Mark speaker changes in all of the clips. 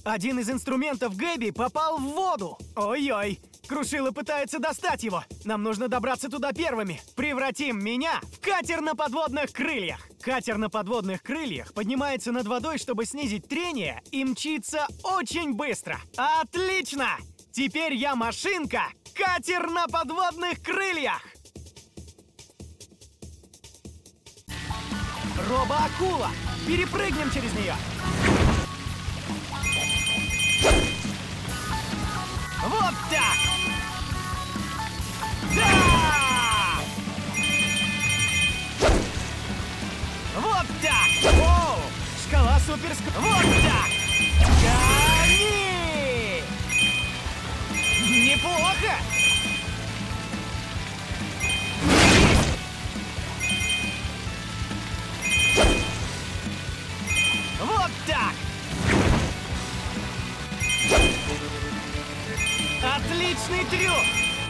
Speaker 1: Один из инструментов Гэби попал в воду. Ой-ой. Крушила пытается достать его. Нам нужно добраться туда первыми. Превратим меня в катер на подводных крыльях. Катер на подводных крыльях поднимается над водой, чтобы снизить трение, и мчится очень быстро. Отлично! Теперь я машинка. Катер на подводных крыльях. Робо-акула. Перепрыгнем через нее. Вот так! Да! Вот так! О! Шкала суперскорость! Вот так! Гони! Неплохо! Вот так! Отличный трюк!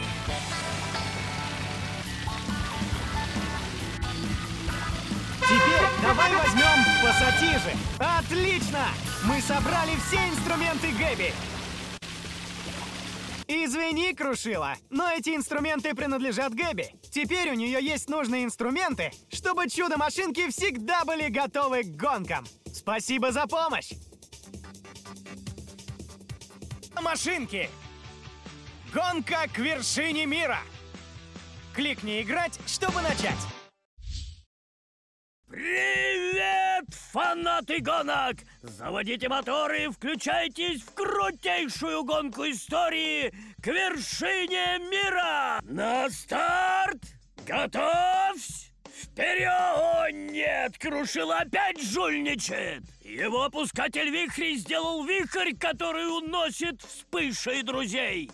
Speaker 1: Теперь давай возьмем пассатижи. Отлично! Мы собрали все инструменты Гэби. Извини, Крушила, но эти инструменты принадлежат Гэби. Теперь у нее есть нужные инструменты, чтобы чудо-машинки всегда были готовы к гонкам. Спасибо за помощь! Машинки! Гонка к вершине мира! Кликни «Играть», чтобы начать.
Speaker 2: Привет, фанаты гонок! Заводите моторы и включайтесь в крутейшую гонку истории к вершине мира! На старт! Готовься! Вперед! О, нет! Крушила опять жульничает! Его опускатель вихрей сделал вихрь, который уносит Вспыша и друзей!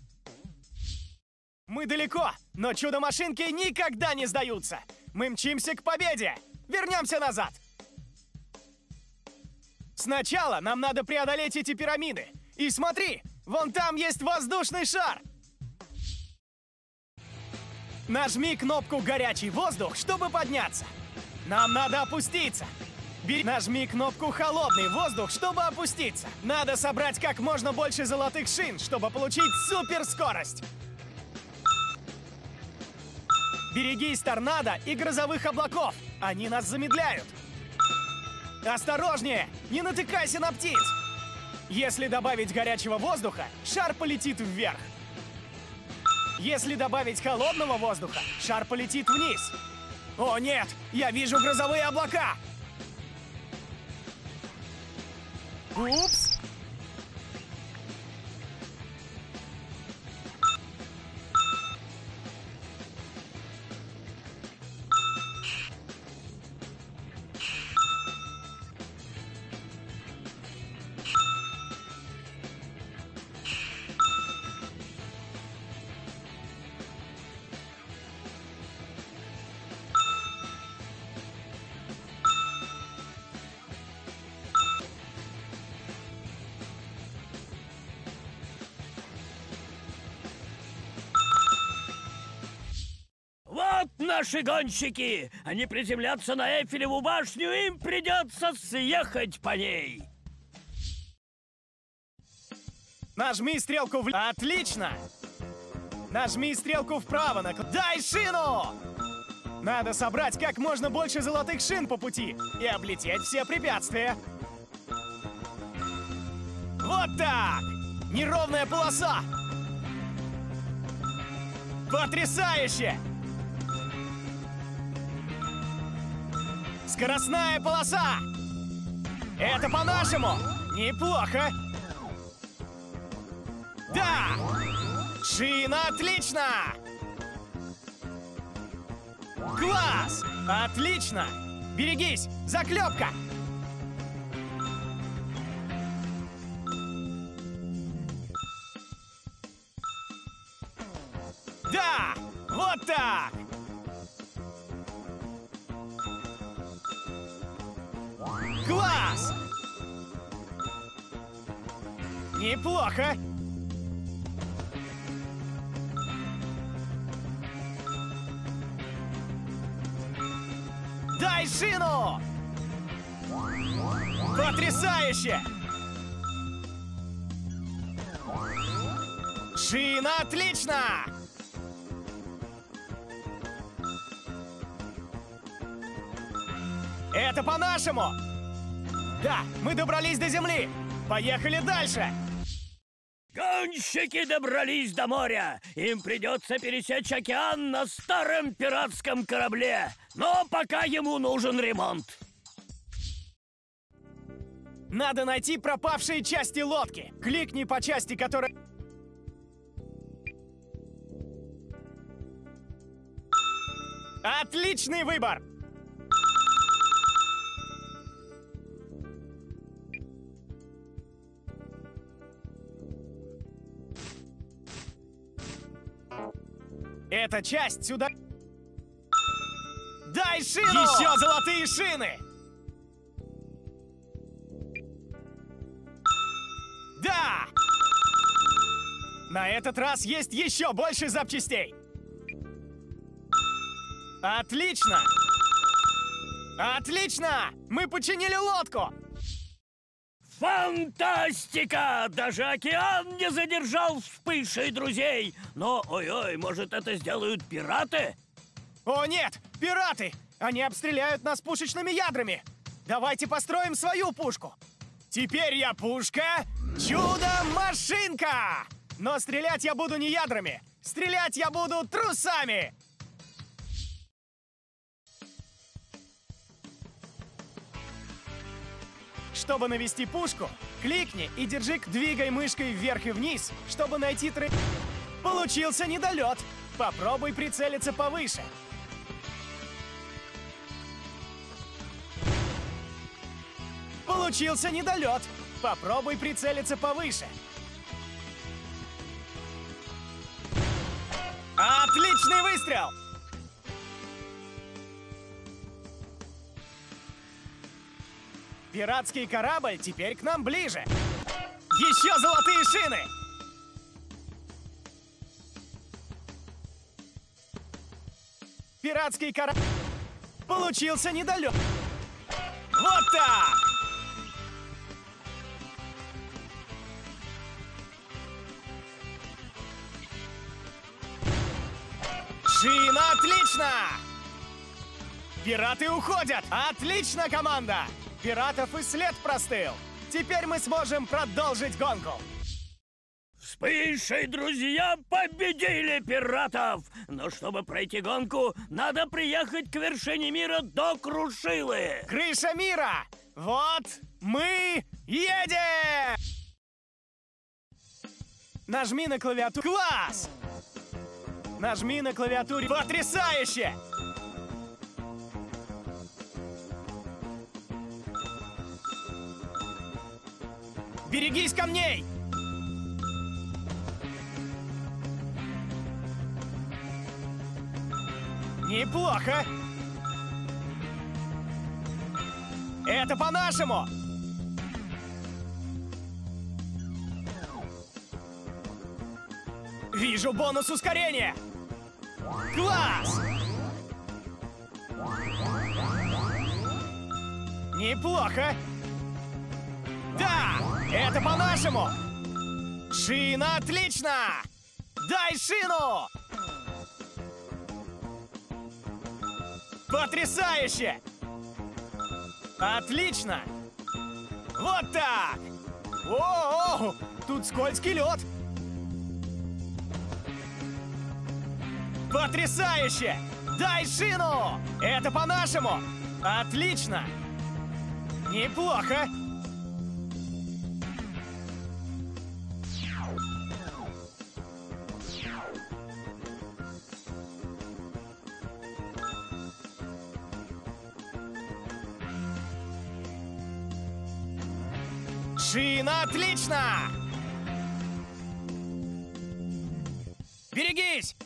Speaker 1: Мы далеко, но чудо-машинки никогда не сдаются! Мы мчимся к победе! Вернемся назад! Сначала нам надо преодолеть эти пирамиды. И смотри, вон там есть воздушный шар! Нажми кнопку «Горячий воздух», чтобы подняться. Нам надо опуститься. Нажми кнопку «Холодный воздух», чтобы опуститься. Надо собрать как можно больше золотых шин, чтобы получить суперскорость. Берегись торнадо и грозовых облаков. Они нас замедляют. Осторожнее! Не натыкайся на птиц! Если добавить горячего воздуха, шар полетит вверх. Если добавить холодного воздуха, шар полетит вниз. О нет! Я вижу грозовые облака! Упс!
Speaker 2: Вот наши гонщики! Они приземлятся на Эйфелеву башню, им придется съехать по ней!
Speaker 1: Нажми стрелку в... Отлично! Нажми стрелку вправо на... Дай шину! Надо собрать как можно больше золотых шин по пути и облететь все препятствия. Вот так! Неровная полоса! Потрясающе! Скоростная полоса! Это по-нашему! Неплохо! Да! Шина отлично! Класс! Отлично! Берегись! Заклепка! Да! Вот так! Класс! Неплохо! Дай шину! Потрясающе! Шина, отлично! Это по-нашему! Да, мы добрались до земли! Поехали дальше!
Speaker 2: Гонщики добрались до моря. Им придется пересечь океан на старом пиратском корабле. Но пока ему нужен ремонт.
Speaker 1: Надо найти пропавшие части лодки. Кликни по части, которая... Отличный выбор! Эта часть сюда... Дай шину! Еще золотые шины! Да! На этот раз есть еще больше запчастей! Отлично! Отлично! Мы починили лодку!
Speaker 2: Фантастика! Даже океан не задержал вспышей друзей! Но, ой-ой, может, это сделают пираты?
Speaker 1: О нет! Пираты! Они обстреляют нас пушечными ядрами! Давайте построим свою пушку! Теперь я пушка, чудо-машинка! Но стрелять я буду не ядрами! Стрелять я буду трусами! Чтобы навести пушку, кликни и двигай мышкой вверх и вниз, чтобы найти Получился недолет. Попробуй прицелиться повыше. Получился недолет. Попробуй прицелиться повыше. Отличный выстрел! Пиратский корабль теперь к нам ближе. Еще золотые шины! Пиратский корабль... Получился недолет. Вот так! Шина, отлично! Пираты уходят! Отлично, команда! Пиратов и след простыл! Теперь мы сможем продолжить гонку!
Speaker 2: Вспыш и друзья победили пиратов! Но чтобы пройти гонку, надо приехать к вершине мира до Крушилы!
Speaker 1: Крыша мира! Вот мы едем! Нажми на клавиатуру. Класс! Нажми на клавиатуре. Потрясающе! Берегись камней! Неплохо! Это по-нашему! Вижу бонус ускорения! Класс! Неплохо! Да! Это по-нашему! Шина, отлично! Дай шину! Потрясающе! Отлично! Вот так! О-о-о! Тут скользкий лед! Потрясающе! Дай шину! Это по-нашему! Отлично! Неплохо! Шина, отлично! Берегись!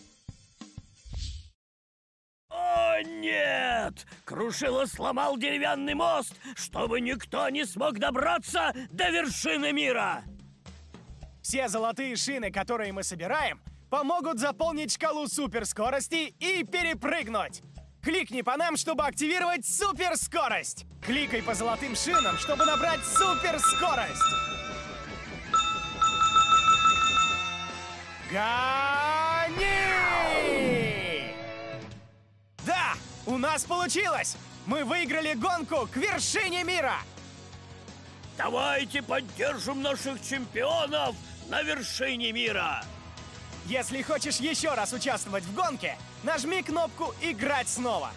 Speaker 2: О, нет! Крушила сломал деревянный мост, чтобы никто не смог добраться до вершины мира!
Speaker 1: Все золотые шины, которые мы собираем, помогут заполнить шкалу суперскорости и перепрыгнуть! Кликни по нам, чтобы активировать суперскорость! Кликай по золотым шинам, чтобы набрать суперскорость! Гони! Да, у нас получилось! Мы выиграли гонку к вершине мира!
Speaker 2: Давайте поддержим наших чемпионов на вершине мира!
Speaker 1: Если хочешь еще раз участвовать в гонке, нажми кнопку «Играть снова».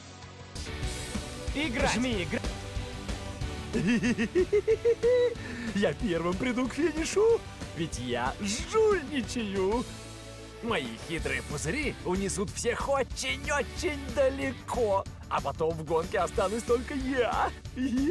Speaker 1: Играть. Жми «Играть».
Speaker 3: Я первым приду к финишу, ведь я жульничаю. Мои хитрые пузыри унесут всех очень-очень далеко. А потом в гонке останусь только я. И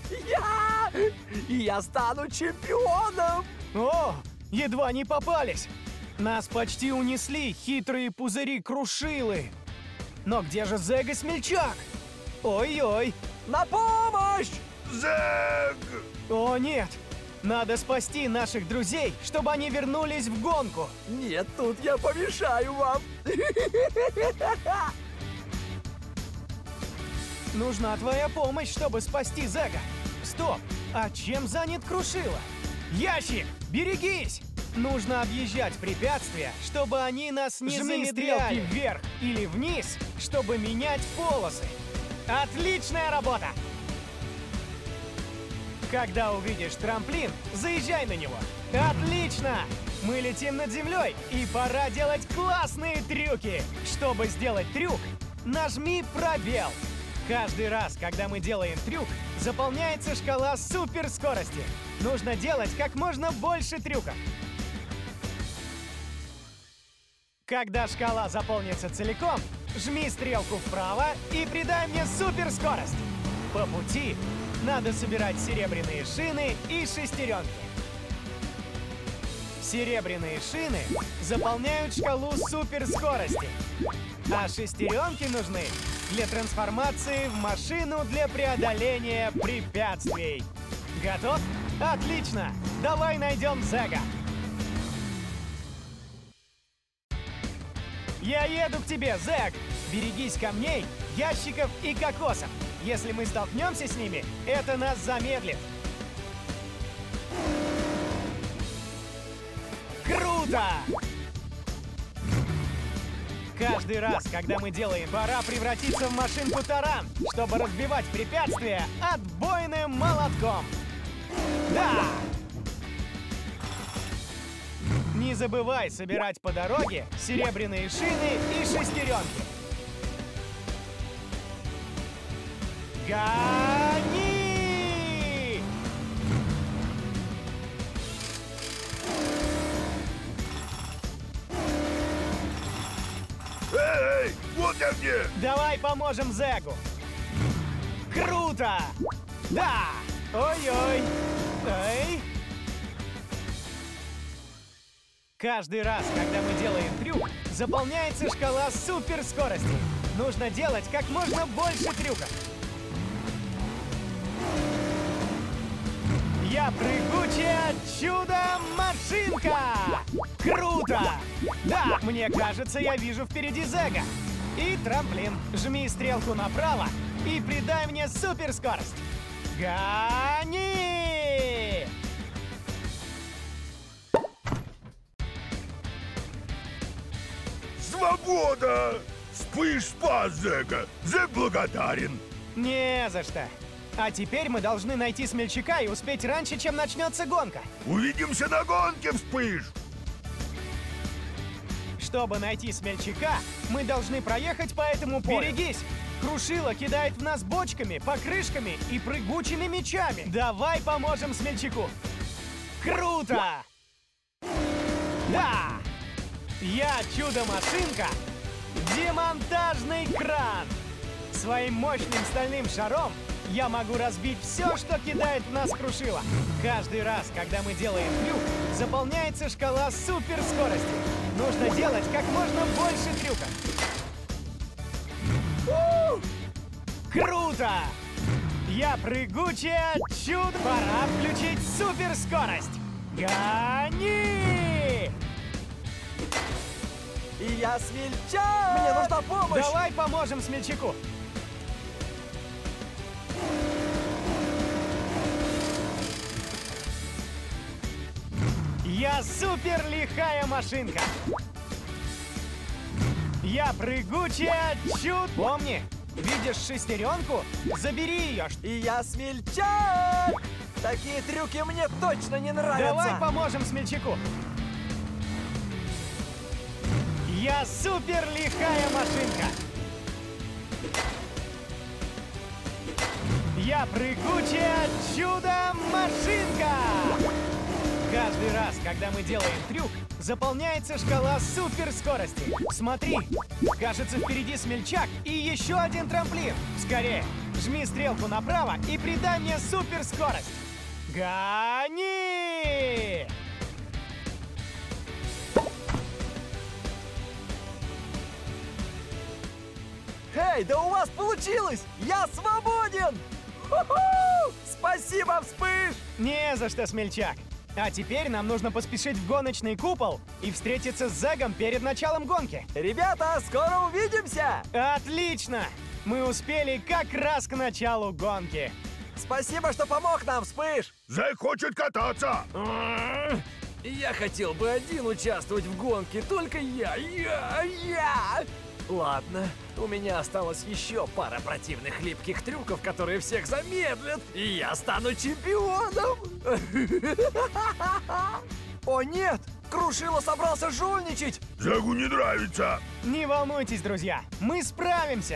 Speaker 3: я стану чемпионом.
Speaker 1: О, едва не попались. Нас почти унесли хитрые пузыри-крушилы. Но где же Зэг и Смельчак? Ой-ой.
Speaker 3: На помощь!
Speaker 4: Зэг!
Speaker 1: О, нет. Надо спасти наших друзей, чтобы они вернулись в гонку.
Speaker 3: Нет, тут я помешаю вам.
Speaker 1: Нужна твоя помощь, чтобы спасти Зэга. Стоп, а чем занят Крушила? Ящик, берегись! Нужно объезжать препятствия, чтобы они нас не замедляли вверх или вниз, чтобы менять полосы. Отличная работа! Когда увидишь трамплин, заезжай на него. Отлично! Мы летим над землей, и пора делать классные трюки. Чтобы сделать трюк, нажми пробел. Каждый раз, когда мы делаем трюк, заполняется шкала суперскорости. Нужно делать как можно больше трюков. Когда шкала заполнится целиком, жми стрелку вправо и придай мне суперскорость. По пути надо собирать серебряные шины и шестеренки. Серебряные шины заполняют шкалу суперскорости, а шестеренки нужны для трансформации в машину для преодоления препятствий. Готов? Отлично! Давай найдем Зэга. Я еду к тебе, Зэг! Берегись камней, ящиков и кокосов. Если мы столкнемся с ними, это нас замедлит. Круто! Каждый раз, когда мы делаем, пора превратиться в машинку-таран, чтобы разбивать препятствия отбойным молотком. Да! Не забывай собирать по дороге серебряные шины и шестеренки. Гони!
Speaker 4: Эй, вот я где!
Speaker 1: Давай поможем Зэгу. Круто! Да! Ой-ой! Эй! Каждый раз, когда мы делаем трюк, заполняется шкала суперскорости. Нужно делать как можно больше трюков. Я прыгучая чудо-машинка! Круто! Да, мне кажется, я вижу впереди Зэга. И трамплин. Жми стрелку направо и придай мне суперскорость. Гони!
Speaker 4: Свобода! Вспыш спас Зэга! Зэг благодарен!
Speaker 1: Не за что. А теперь мы должны найти Смельчака и успеть раньше, чем начнется гонка.
Speaker 4: Увидимся на гонке, Вспыш!
Speaker 1: Чтобы найти Смельчака, мы должны проехать по этому полю. Берегись! Крушила кидает в нас бочками, покрышками и прыгучими мячами. Давай поможем Смельчаку. Круто! Да! Я чудо-машинка, демонтажный кран. Своим мощным стальным шаром я могу разбить все, что кидает в нас Крушила. Каждый раз, когда мы делаем трюк, заполняется шкала суперскорости. Нужно делать как можно больше трюков. Круто! Я прыгучая чудо. Пора включить суперскорость. Гони!
Speaker 3: И я Смельчак! Мне нужна помощь!
Speaker 1: Давай поможем Смельчаку. Я супер лихая машинка. Я прыгучая чуд. Помни, видишь шестеренку? Забери ее.
Speaker 3: И я смельчак! Такие трюки мне точно не нравятся!
Speaker 1: Давай поможем смельчаку. Я супер лихая машинка. Я прыгучая чудо-машинка. Каждый раз, когда мы делаем трюк, заполняется шкала суперскорости. Смотри, кажется, впереди смельчак и еще один трамплин. Скорее, жми стрелку направо и придай мне суперскорость. Гони!
Speaker 3: Эй, да у вас получилось! Я свободен! Ху-ху! Спасибо, Вспыш!
Speaker 1: Не за что, смельчак. А теперь нам нужно поспешить в гоночный купол и встретиться с Зэгом перед началом гонки.
Speaker 3: Ребята, скоро увидимся!
Speaker 1: Отлично! Мы успели как раз к началу гонки.
Speaker 3: Спасибо, что помог нам, Вспыш!
Speaker 4: Зэг хочет кататься.
Speaker 3: Я хотел бы один участвовать в гонке, только я! Ладно, у меня осталось еще пара противных липких трюков, которые всех замедлят, и я стану чемпионом! О нет! Крушило собрался жульничать!
Speaker 4: Зэгу не нравится.
Speaker 1: Не волнуйтесь, друзья, мы справимся.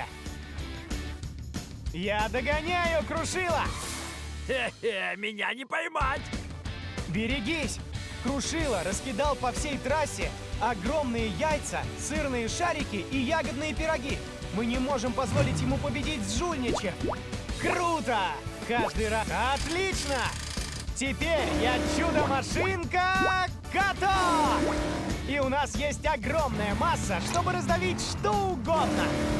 Speaker 1: Я догоняю Крушила.
Speaker 3: Хе-хе, меня не поймать!
Speaker 1: Берегись! Крушила раскидал по всей трассе огромные яйца, сырные шарики и ягодные пироги. Мы не можем позволить ему победить с жульничем. Круто! Каждый раз. Отлично! Теперь я чудо-машинка каток! И у нас есть огромная масса, чтобы раздавить что угодно.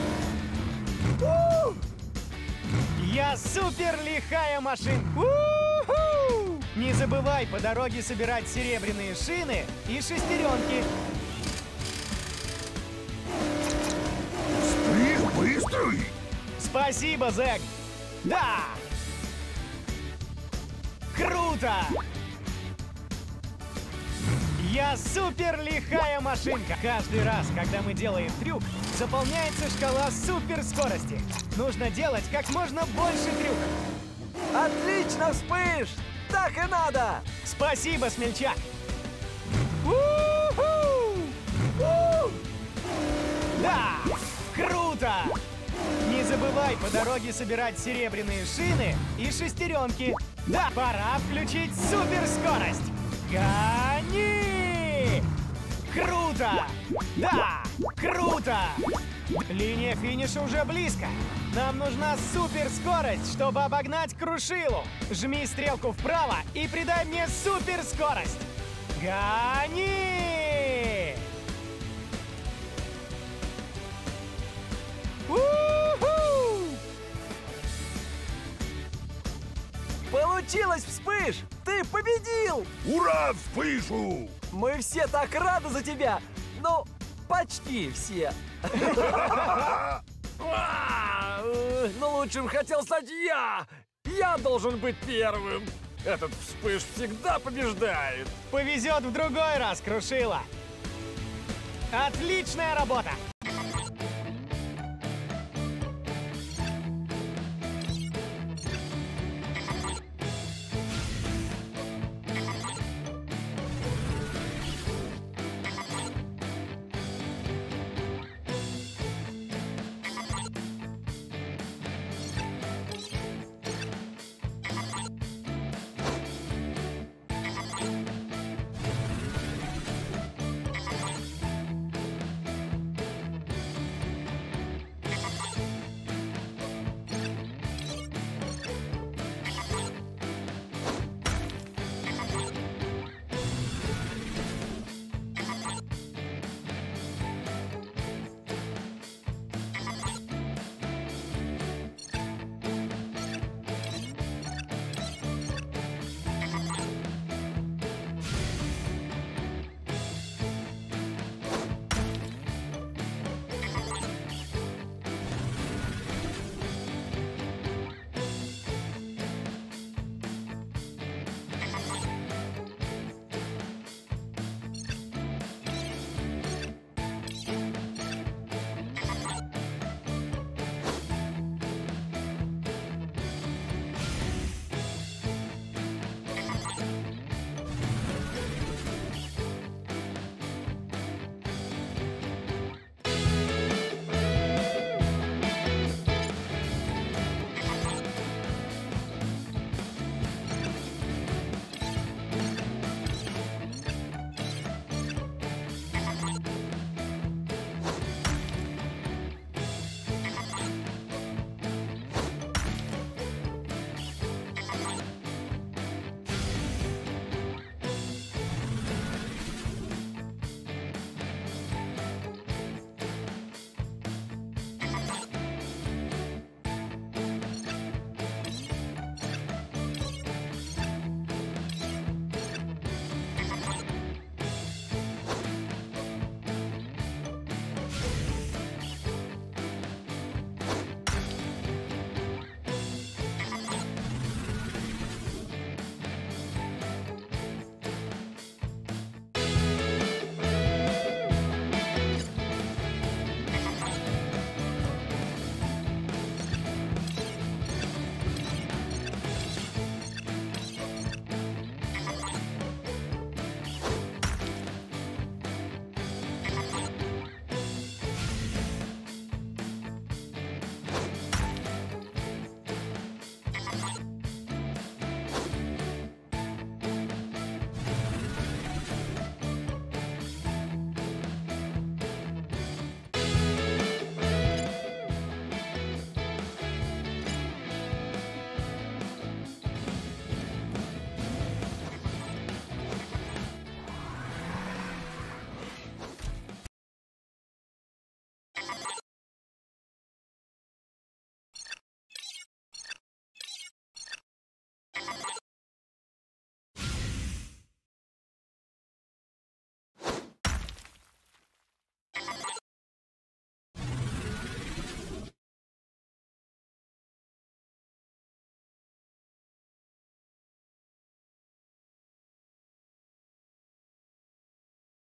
Speaker 1: Я супер лихая машинка. У-ху! Не забывай по дороге собирать серебряные шины и шестеренки.
Speaker 4: Вспыш быстрый.
Speaker 1: Спасибо, Зэг. Да! Круто! Я супер лихая машинка. Каждый раз, когда мы делаем трюк, заполняется шкала суперскорости. Нужно делать как можно больше трюков.
Speaker 3: Отлично, Вспыш! Так и надо!
Speaker 1: Спасибо, смельчак! У-ху! Да! Круто! Не забывай по дороге собирать серебряные шины и шестеренки. Да, пора включить суперскорость! Гони! Круто! Да! Круто! Линия финиша уже близко. Нам нужна суперскорость, чтобы обогнать Крушилу. Жми стрелку вправо и придай мне суперскорость. Гони! У-ху!
Speaker 3: Получилось, Вспыш! Ты победил!
Speaker 4: Ура Вспышу!
Speaker 3: Мы все так рады за тебя! Ну, почти все. Но лучшим хотел стать я! Я должен быть первым! Этот Вспыш всегда побеждает!
Speaker 1: Повезет в другой раз, Крушила. Отличная работа!